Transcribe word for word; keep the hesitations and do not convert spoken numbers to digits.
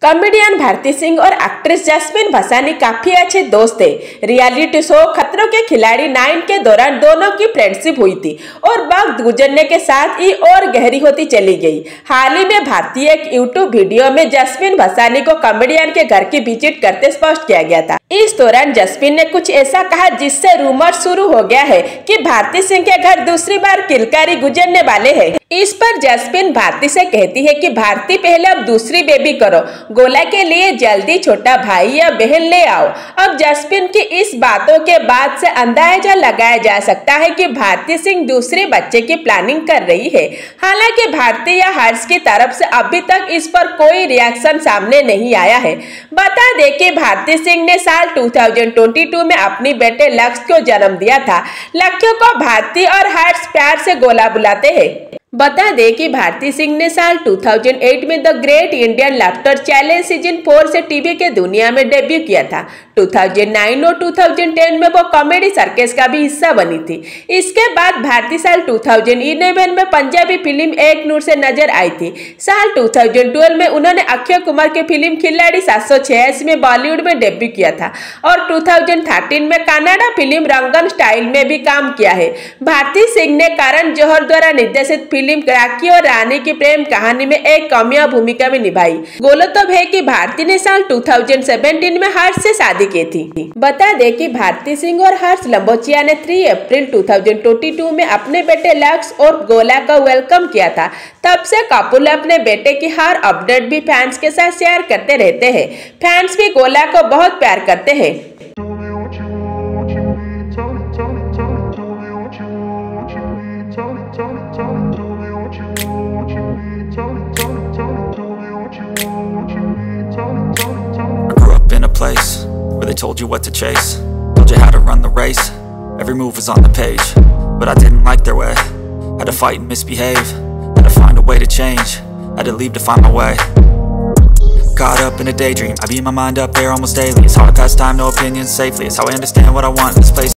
Comedian Bharti Singh और actress jasmine भसानी काफी अच्छे दोस्त थे। रियलिटी शो खतरों के खिलाड़ी नाइन के दौरान दोनों की फ्रेंडशिप हुई थी और वक्त गुजरने के साथ ही और गहरी होती चली गई। हाल ही में भारतीय एक यूट्यूब वीडियो में जैस्मिन भसानी को कॉमेडियन के घर की विजिट करते स्पष्ट किया गया था। इस दौरान जैस्मिन ने कुछ ऐसा कहा जिससे रूमर शुरू हो गया है कि भारती सिंह के घर दूसरी बार किलकारी गुजरने वाले हैं। इस पर जैस्मिन भारती से कहती है कि भारती पहले अब दूसरी बेबी करो, गोला के लिए जल्दी छोटा भाई या बहन ले आओ। अब जैस्मिन की इस बातों के बाद से अंदाजा लगाया जा सकता है कि भारती सिंह दूसरे बच्चे की प्लानिंग कर रही है। हालांकि भारती या हर्ष की तरफ से अभी तक इस पर कोई रिएक्शन सामने नहीं आया है। बता दें कि भारती सिंह ने साल दो हज़ार बाईस में अपने बेटे लक्ष्य को जन्म दिया था। लक्ष्य को भारती और हर्ष प्यार से गोला बुलाते हैं। बता दें कि भारती सिंह ने साल दो हज़ार आठ में the great Indian laughter challenge season four से टीवी के दुनिया में डेब्यू किया था। दो हज़ार नौ और दो हज़ार दस में वो कॉमेडी सर्कस का भी हिस्सा बनी थी। इसके बाद भारती साल दो हज़ार ग्यारह में पंजाबी फिल्म एक नूर से नजर आई थी। साल दो हज़ार बारह में उन्होंने अक्षय कुमार की फिल्म खिलाड़ी सात सौ छियासी में बॉलीवुड में डेब्यू किया था और दो हज़ार तेरह में कन्नड़ा फिल्म रंगन स्टाइल में भी काम किया है। भारती सिंह ने करण जौहर द्वारा निर्देशित फिल्म राखी और रानी की प्रेम कहानी में एक कामयाब भूमिका भी निभाई। गौरतलब है कि भारती ने साल दो हज़ार सत्रह में हर्ष से शादी की थी। बता दें कि भारती सिंह और हर्ष लंबोचिया ने तीन अप्रैल दो हज़ार बाईस में अपने बेटे लक्ष्य और गोला का वेलकम किया था। तब से कपूर अपने बेटे की हर अपडेट भी फैंस के साथ शेयर करते रहते हैं। फैंस भी गोला को बहुत प्यार करते हैं। Place where they told you what to chase, told you how to run the race, every move was on the page, but I didn't like their way. Had to fight and misbehave, had to find a way to change, had to leave to find my way. Caught up in a daydream, I beat my mind up there almost daily. It's hard to pass time, no opinions safely. It's how I understand what I want in this place.